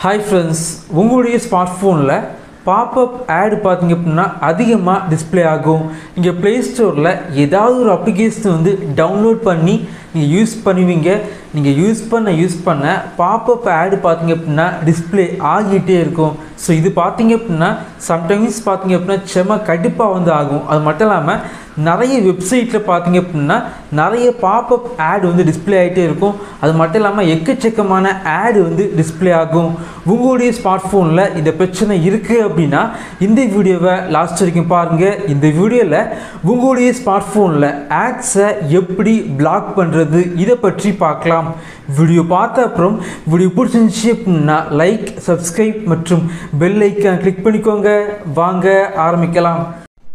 Hi friends, உங்களுடைய ஸ்மார்ட்ஃபோனில் pop-up add பார்த்தீங்க அப்படின்னா அதிகமாக டிஸ்பிளே ஆகும். நீங்கள் ப்ளே ஸ்டோரில் ஏதாவது ஒரு அப்ளிகேஷன் வந்து டவுன்லோட் பண்ணி நீங்கள் யூஸ் பண்ணுவீங்க. நீங்கள் யூஸ் பண்ண பாப்அப் ஆட் பார்த்தீங்க அப்படின்னா டிஸ்பிளே ஆகிட்டே இருக்கும். ஸோ இது பார்த்தீங்க அப்படின்னா சம்டைம்ஸ் பார்த்தீங்க அப்படின்னா செம கடுப்பாக வந்து ஆகும். அது மட்டும் இல்லாமல் நிறைய வெப்சைட்டில் பார்த்தீங்க அப்படின்னா நிறைய பாப்அப் ஆட் வந்து டிஸ்பிளே ஆகிட்டே இருக்கும். அது மட்டும் இல்லாமல் எக்கச்சக்கமான ஆட் வந்து டிஸ்பிளே ஆகும். உங்களுடைய ஸ்மார்ட்ஃபோனில் இந்த பிரச்சனை இருக்குது அப்படின்னா இந்த வீடியோவை லாஸ்ட் வரைக்கும் பாருங்கள். இந்த வீடியோவில் உங்களுடைய ஸ்மார்ட்ஃபோனில் ஆட்ஸை எப்படி பிளாக் பண்ணுறது இதை பற்றி பார்க்கலாம். வீடியோ பார்த்த அப்புறம் வீடியோ பிடிச்சிருந்துச்சு அப்படின்னா லைக், சப்ஸ்கிரைப் மற்றும் பெல் ஐக்கான் கிளிக் பண்ணிக்கோங்க. வாங்க ஆரம்பிக்கலாம்.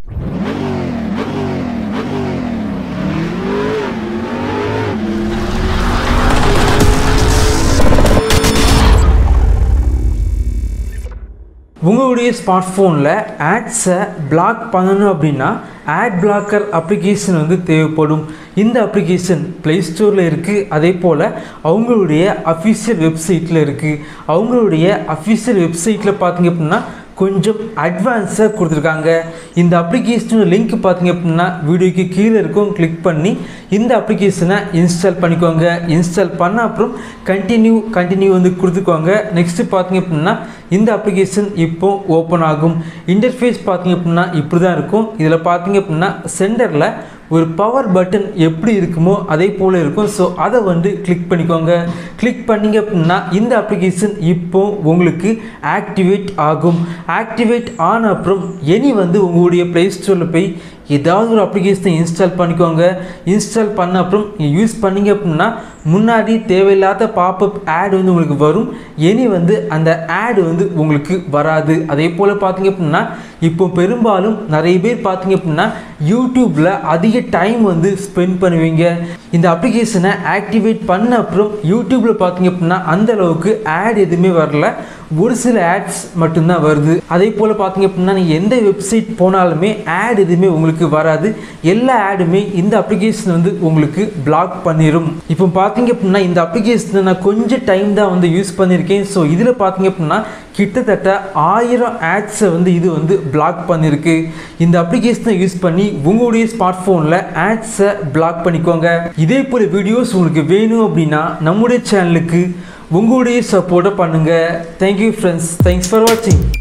உங்களுடைய ஸ்மார்ட்ஃபோனில் ஆட்ஸை பிளாக் பண்ணணும் அப்படின்னா ஆட் பிளாக்கர் அப்ளிகேஷன் வந்து தேவைப்படும். இந்த அப்ளிகேஷன் ப்ளே ஸ்டோரில் இருக்குது. அதே போல் அவங்களுடைய அஃபிஷியல் வெப்சைட்டில் இருக்குது. அவங்களுடைய அஃபிஷியல் வெப்சைட்டில் பார்த்தீங்க அப்படின்னா கொஞ்சம் அட்வான்ஸாக கொடுத்துருக்காங்க. இந்த அப்ளிகேஷனோட லிங்க் பார்த்தீங்க அப்படின்னா வீடியோக்கு கீழே இருக்கும். கிளிக் பண்ணி இந்த அப்ளிகேஷனை இன்ஸ்டால் பண்ணிக்கோங்க. இன்ஸ்டால் பண்ண அப்புறம் கண்டினியூ வந்து கொடுத்துக்கோங்க. நெக்ஸ்ட்டு பார்த்தீங்க அப்படின்னா இந்த அப்ளிகேஷன் இப்போ ஓப்பன் ஆகும். இன்டர்ஃபேஸ் பார்த்தீங்க அப்படின்னா இப்படி தான் இருக்கும். இதில் பார்த்தீங்க அப்படின்னா சென்டரில் ஒரு பவர் பட்டன் எப்படி இருக்குமோ அதே போல் இருக்கும். ஸோ அதை வந்து கிளிக் பண்ணிக்கோங்க. கிளிக் பண்ணிங்க அப்படின்னா இந்த அப்ளிகேஷன் இப்போ உங்களுக்கு ஆக்டிவேட் ஆகும். ஆக்டிவேட் ஆன அப்புறம் வந்து உங்களுடைய ப்ளே ஸ்டோரில் போய் ஏதாவது ஒரு அப்ளிகேஷனை இன்ஸ்டால் பண்ணிக்கோங்க. இன்ஸ்டால் பண்ண அப்புறம் யூஸ் பண்ணிங்க அப்படின்னா முன்னாடி தேவையில்லாத பாப்அப் ஆட் வந்து உங்களுக்கு வரும். வந்து அந்த ஆட் வந்து உங்களுக்கு வராது. அதே போல் பார்த்தீங்க அப்படின்னா இப்போ பெரும்பாலும் நிறைய பேர் பார்த்தீங்க அப்படின்னா யூடியூப்பில் அதிக டைம் வந்து ஸ்பெண்ட் பண்ணுவீங்க. இந்த அப்ளிகேஷனை ஆக்டிவேட் பண்ண அப்புறம் யூடியூப்பில் பார்த்தீங்க அப்படின்னா அந்த அளவுக்கு ஆட் எதுவுமே வரல. ஒரு சில ஆட்ஸ் மட்டும்தான் வருது. அதே போல் பார்த்தீங்க அப்படின்னா நீங்கள் எந்த வெப்சைட் போனாலுமே ஆட் எதுவுமே உங்களுக்கு வராது. எல்லா ஆடுமே இந்த அப்ளிகேஷன் வந்து உங்களுக்கு பிளாக் பண்ணிடும். இப்போ பார்த்தீங்க அப்படின்னா இந்த அப்ளிகேஷனை நான் கொஞ்சம் டைம் தான் வந்து யூஸ் பண்ணியிருக்கேன். ஸோ இதில் பார்த்தீங்க அப்படின்னா கிட்டத்தட்ட 1000 ஆட்ஸை வந்து இது வந்து பிளாக் பண்ணியிருக்கு. இந்த அப்ளிகேஷனை யூஸ் பண்ணி உங்களுடைய ஸ்மார்ட்ஃபோனில் ஆட்ஸை பிளாக் பண்ணிக்கோங்க. இதே போல் வீடியோஸ் உங்களுக்கு வேணும் அப்படின்னா நம்முடைய சேனலுக்கு உங்களுடைய சப்போர்ட்டை பண்ணுங்கள். Thank you friends. தேங்க்ஸ் ஃபார் வாட்சிங்.